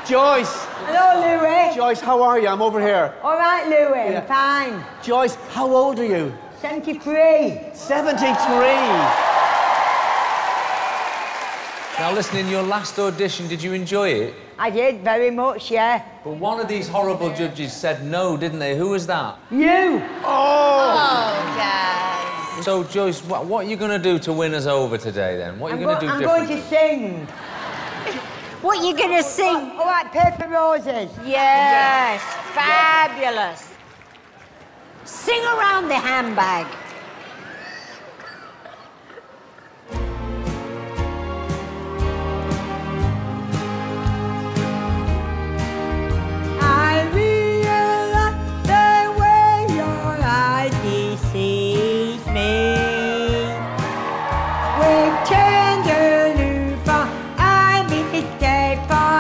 Joyce! Hello, Louis. Joyce, how are you? I'm over here. All right, Louis, Yeah. fine. Joyce, how old are you? 73. 73! Now listen, in your last audition, did you enjoy it? I did, very much, yeah. But one of these horrible judges said no, didn't they? Who was that? You. Oh, guys. So, Joyce, what are you going to do to win us over today, then? What are you going to do I'm differently? going to sing. What are you going to sing? All right, Paper Roses. Yes, fabulous. Sing around the handbag. I realize the way your eyes deceive me. With tender love, I mistake for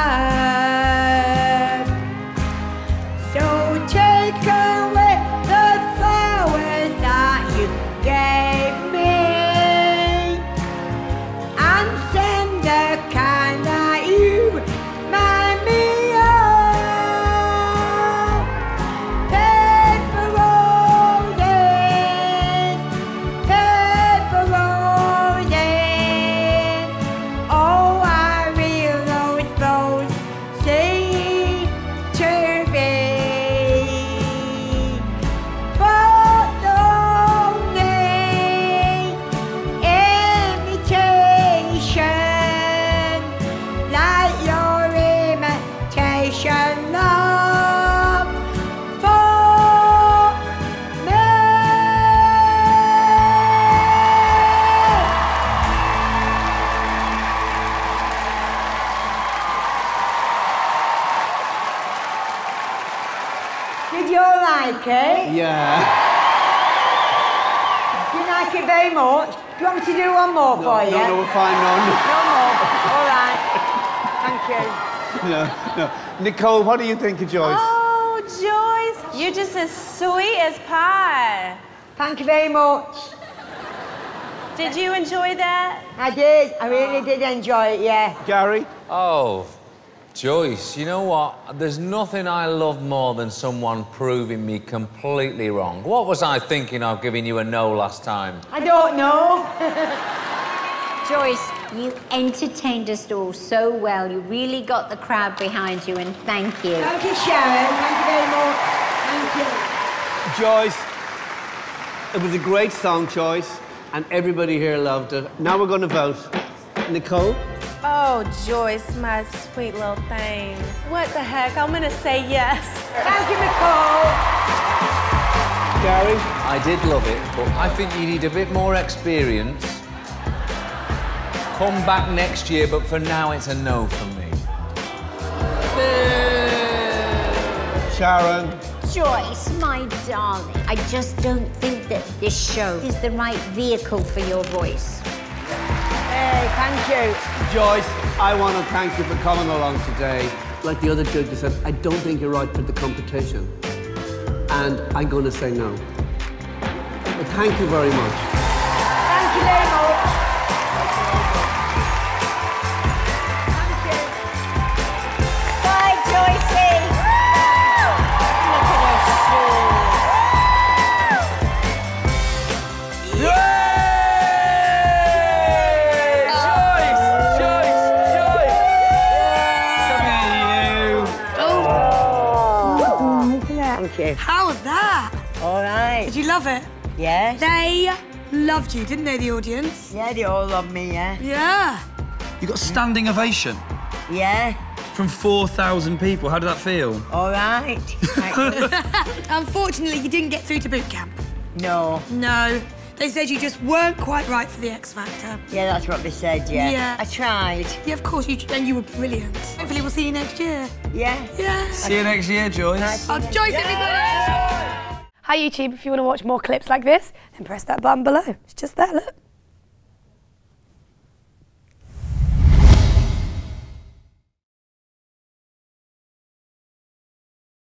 love. So take away the flowers that you gave me, and send the kind that you remind me of. Paper roses, paper roses. Oh, I realize those seem to be but only imitation, like your imitation love for me. Did you like it? Yeah. You like it very much? Do you want me to do one more for you? No, we're fine, no. No more. All right. Thank you. No, no. Nicole, what do you think of Joyce? Oh, Joyce, you're just as sweet as pie. Thank you very much. Did you enjoy that? I did. I really did enjoy it, yeah. Gary? Oh, Joyce, you know what? There's nothing I love more than someone proving me completely wrong. What was I thinking of giving you a no last time? I don't know. Joyce, you entertained us all so well. You really got the crowd behind you, and thank you. Thank you, Sharon. Thank you very much. Thank you. Joyce, it was a great song, Joyce, and everybody here loved it. Now we're going to vote. Nicole? Oh, Joyce, my sweet little thing. What the heck? I'm gonna say yes. Thank you, Nicole. Gary? I did love it, but I think you need a bit more experience. Come back next year, but for now, it's a no from me. Sharon? Joyce, my darling, I just don't think that this show is the right vehicle for your voice. Hey, thank you. Joyce, I want to thank you for coming along today. Like the other judges said, I don't think you're right for the competition. And I'm going to say no. But thank you very much. Thank you very much. Thank you. Bye, Joycey. Look at her shoes. Thank you. How was that? All right. Did you love it? Yes. They loved you, didn't they, the audience? Yeah, they all love me, yeah. Yeah. You got a standing ovation Yeah. from 4,000 people. How did that feel? All right. Unfortunately, you didn't get through to boot camp. No. No. They said you just weren't quite right for the X Factor. Yeah, that's what they said, yeah. Yeah. I tried. Yeah, of course, and you were brilliant. Hopefully we'll see you next year. Yeah. Yeah. See you next year, Joyce. Oh, Joyce, everybody! Hi YouTube, if you want to watch more clips like this, then press that button below. It's just there, look.